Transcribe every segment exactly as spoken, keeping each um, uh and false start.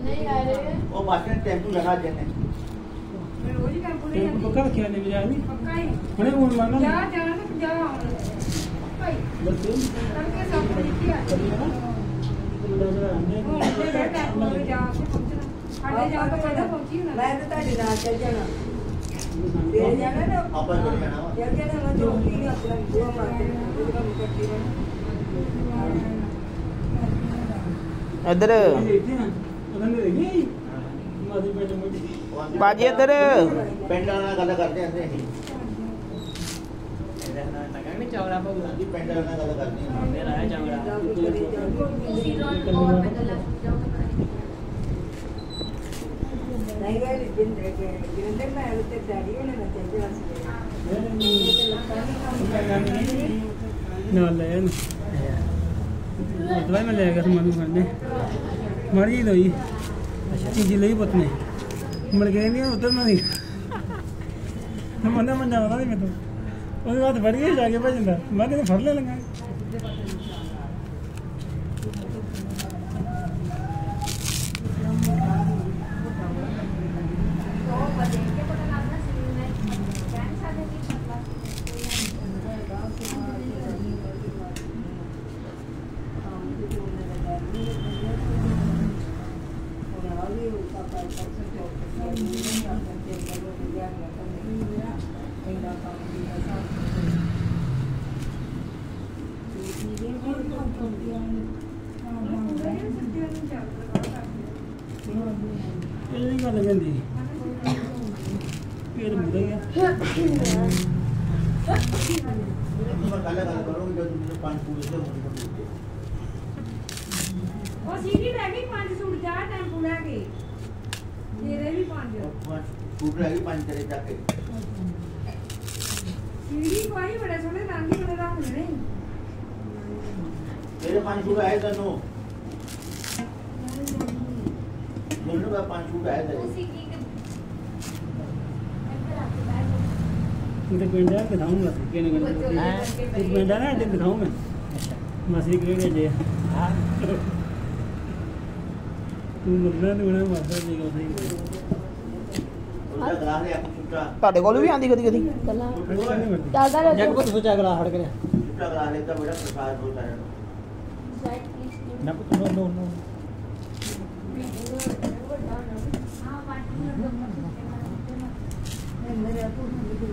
नहीं आ रहे हैं वो बाकी टेंपू लगा देने मैं रोज ही टेंपू ले जाती पक्का क्या नहीं जा रही पक्का ही बड़े फोन मारना जा जाना तो जा पक्का ही बस तब के सब लिखी आ मैं जा के पहुंचना आधे जा तो पहले पहुंची ना मैं तो ताड़ी रात चल जाना फिर जाना ना अपन चल जाना चल जाना ना जो भी अपना दुआ मारते हैं दुआ करती है इधर बाजी इधर पिंड वाला गल करते हैं नहीं चौड़ा पगला जी पिंड वाला गल करते हैं मेरा है चौड़ा नहीं गए जिंदे के जिंदे में उते डैडी ने ना चल ना ले दवाई में ले गया मनु करने मरी दई चीज़ ले पतने मर गए नहीं उधर ना नहीं मना मना बता मैं तो उसके बाद बढ़ गई जाके भजन मैं तो फड़ ले लगा दिखाऊंगा ना दिखाऊंगा मछली के लिए तू मतलब नहीं मारता नहीं सही ਤੁਹਾਡੇ ਕੋਲ ਵੀ ਆਂਦੀ ਕਦੀ ਕਦੀ ਗੱਲਾਂ ਚੱਲਦਾ ਰਹਿ ਜੱਗ ਪੁੱਤ ਸੋਚਾ ਗਲਾ ਹੜ ਕਰਿਆ ਛੁੱਟਾ ਗਲਾ ਲੈਤਾ ਬੜਾ ਪ੍ਰਸਾਦ ਹੋ ਸਾਰਿਆਂ ਨੂੰ ਨਾ ਪੁੱਤ ਨੋ ਨੋ ਨੋ ਮੇਰੇ ਆਪੂ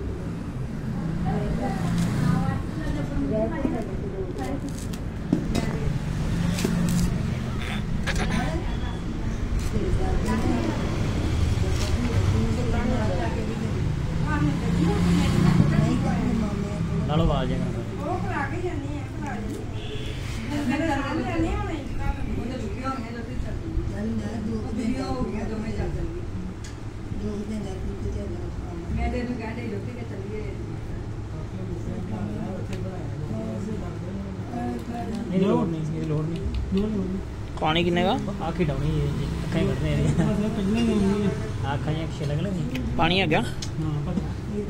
ਨਾਲੋਂ ਆਵਾਜ਼ ਜਾਏਗਾ ਉਹ ਕਰਾ ਕੇ ਜਾਨੀ ਹੈ ਕਰਾ ਜਾਨੀ ਮੇਰੇ ਨਾਲ ਜਾਨੀ ਹੋਣੀ ਉਹਨੇ ਰੁਕੀ ਹੋਣੀ ਹੈ ਜਦ ਚੱਲਦੀ ਨਾ ਦੋ ਵੀਡੀਓ ਹੋ ਗਿਆ ਦੋ ਮੈਂ ਚੱਲ ਚੱਲੀ ਦੋ ਦਿਨ ਦਾ ਕੁਝ ਚੱਲ ਮੈਂ ਤੇ ਨੂੰ ਕਹਿੰਦੇ ਰੁਕੀ ਕੇ ਚੱਲੀਏ ਇਹ ਲੋੜ ਨਹੀਂ ਇਹ ਲੋੜ ਨਹੀਂ ਪਾਣੀ ਕਿੰਨੇ ਦਾ ਆਖੀ ਡਾਉਣੀ ਹੈ ਅੱਖਾਂ ਕੱਢਨੇ ਨੇ ਅੱਖਾਂ ਇੱਕ ਛੇ ਲੱਗਣੇ ਪਾਣੀ ਆ ਗਿਆ ਹਾਂ ਪਤਾ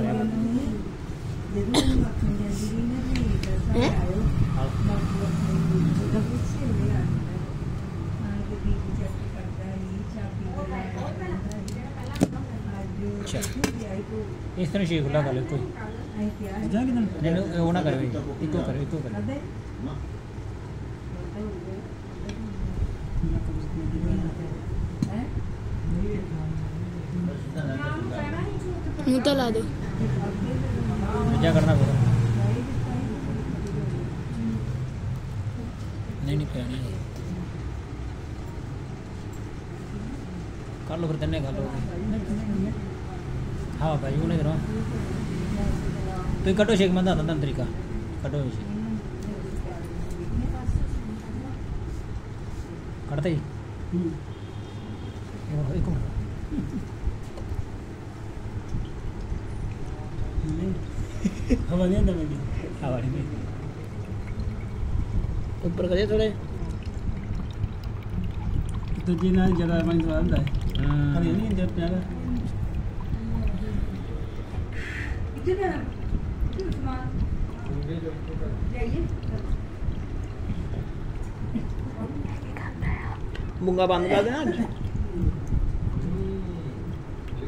इस तरह शेख खुला कर लो कोई नहीं वो ना करो इको करो इको करो मुँह तो ला दो क्या करना पड़ा नहीं नहीं कहना कर लो फिर तन्ने कर लो हाँ भाई वो नहीं करो तो कटो शेक मंदा था तरीका कटो शेक कटते ही एक हवा नहीं अंदर में हवा नहीं ऊपर करिए थोड़े तो जी ना ज़्यादा पानी तो आता है अरे नहीं जब प्यारा इतना मुंगा बंद कर देना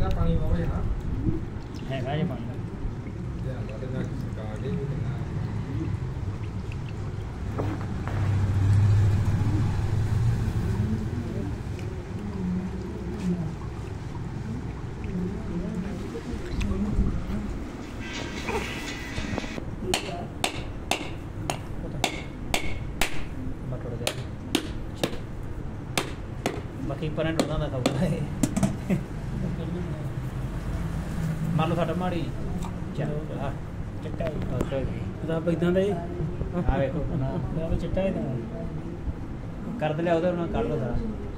ਦਾ ਪਾਣੀ ਹੋਵੇ ਨਾ ਹੈਗਾ ਜੇ ਪਾਣੀ ਧਿਆਨ ਨਾਲ ਤੇ ਨਾ ਸਰਕਾਰ ਦੇ ਵੀ ਕਿੰਨਾ ਬਾਕੀ ਪਰਾਂ ਟੁੱਟਦਾ ਦਾ ਖਾਊਗਾ ਇਹ ਮੰਨ ਲਓ ਸਾਡਾ ਮਾੜੀ ਚਲੋ ਆ ਚਿੱਟਾ ਦਾ ਇਦਾਂ ਦਾ ਆ ਵੇਖੋ ਨਾ ਚਿੱਟਾ ਹੀ ਕਰ ਦੇ ਲਿਆ ਉਹਦੇ ਨਾਲ ਕੱਢ ਲਓ ਸਾਰਾ